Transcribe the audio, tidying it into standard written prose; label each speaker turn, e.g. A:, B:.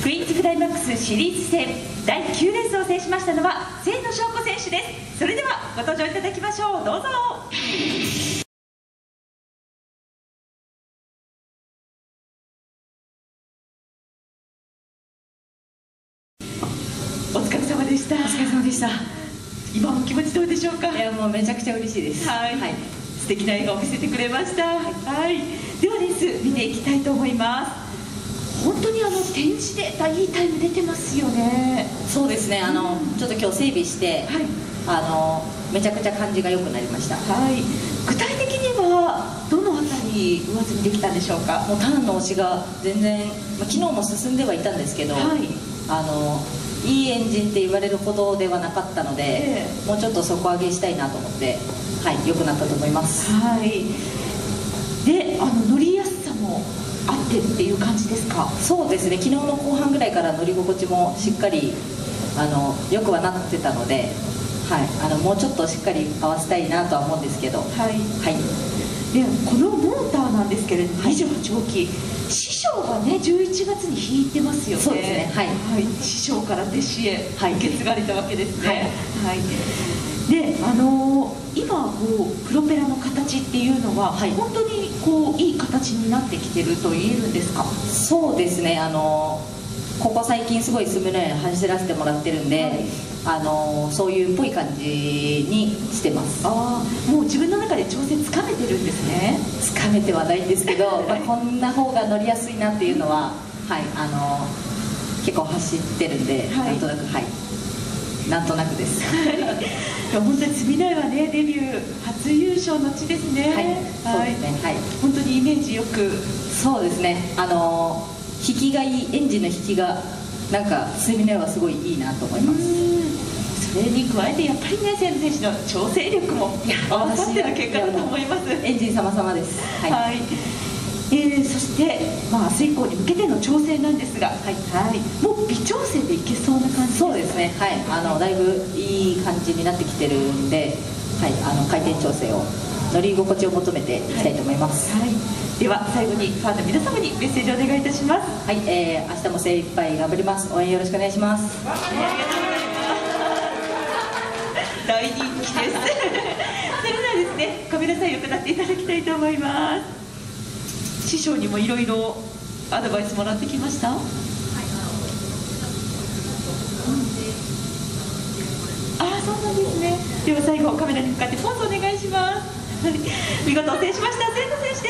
A: クイーンズクライマックスシリーズ戦第9レースを制しましたのは清野翔子選手です。それではご登場いただきましょう。どうぞ。お疲れ様でした。
B: お疲れ様でした。
A: 今の気持ちどうでしょうか。
B: いや、もうめちゃくちゃ嬉しいです。
A: はい、はい、素敵な笑顔を見せてくれました。はい、ではレース見ていきたいと思います。本当に展示でいいタイム出てますよね。
B: そうですね。ちょっと今日整備して、はい、めちゃくちゃ感じが良くなりました。
A: はい。具体的にはどのあたり上積みできたんでしょうか。
B: もうターンの押しが全然、昨日も進んではいたんですけど、はい、いいエンジンって言われるほどではなかったので、もうちょっと底上げしたいなと思って、はい、良くなったと思います。
A: はい。で、乗りやすさもあってっていう感じですか。
B: そうですね。昨日の後半ぐらいから乗り心地もしっかり良くはなってたので、はい、もうちょっとしっかり合わせたいなとは思うんですけど、はい、はい、
A: でこのモーターなんですけれども、28号機、師匠がね11月に引いてますよね。
B: そうですね。はい、
A: はい、師匠から弟子へ受け継がれたわけですね。はい、はい、で今プロペラの形っていうのは、はい、本当にいい形になってきてると言えるんですか。
B: そうですね。ここ最近すごいスムーズに走らせてもらってるんで、はい、そういうっぽい感じにしてます。
A: ああ、もう自分の中で調整つかめてるんですね。
B: つかめてはないんですけど、こんな方が乗りやすいなっていうのは、はい、結構走ってるんで、はい、なんとなく、はい、なんとなくです。
A: 本当に住内はね、デビュー初優勝の地ですね。
B: はい、そうですね。はい、
A: 本当にイメージよく。
B: そうですね。引きがいい、エンジンの引きがなんか住内はすごいいいなと思います。
A: それに加えてやっぱりね、清野選手の調整力も合わさっての結果だと思います。
B: エンジン様々です。はい。はい、
A: そして、明日以降に向けての調整なんですが、はい、はい、もう微調整でいけそうな感じですか。
B: そうですね。はい、だいぶいい感じになってきてるんで、はい、回転調整を、乗り心地を求めていきたいと思います。
A: はい、はい、では最後にファンの皆様にメッセージをお願いいたします。
B: はい、明日も精一杯頑張ります。応援よろしくお願いします。
A: ありがとうございます。大人気です。それではですね、カメラさんよくなっていただきたいと思います。師匠にもいろいろアドバイスもらってきました。はい、そうなんですね。では最後カメラに向かってポーズお願いします。見事制しました清野選手。